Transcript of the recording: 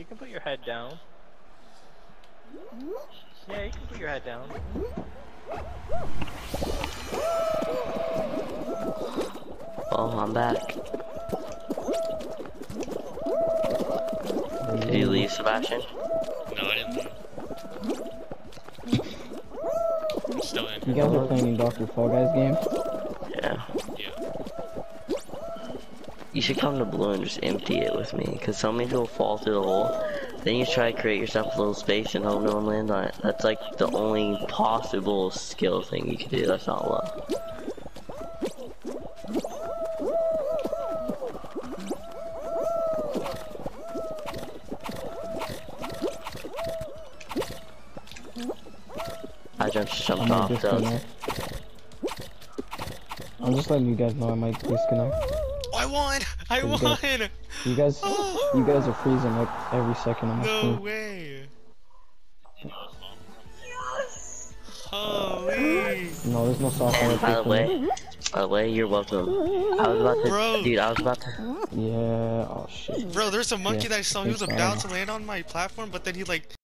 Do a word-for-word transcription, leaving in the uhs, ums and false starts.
can put your head down. Yeah, you can put your head down. Oh, I'm back. Did you leave, Sebastian? No, I didn't leave. I'm still in. You guys are playing Doctor Fall Guys game? Yeah. Yeah. You should come to blue and just empty it with me, because so many people fall through the hole. Then you try to create yourself a little space and hope no one lands on it. That's like the only possible skill thing you can do. That's not luck. I just jumped I might off though. disconnect. I'm just letting you guys know I might disconnect. Oh, I won! I won! Guys, you guys, you guys are freezing like every second on my No screen. way! Holy! No, there's no software. And by the way, by the way, you're welcome. I was about to, Bro. dude. I was about to. Yeah. Oh shit. Bro, there's a monkey Yeah, that I saw. He was it's about fine. to land on my platform, but then he like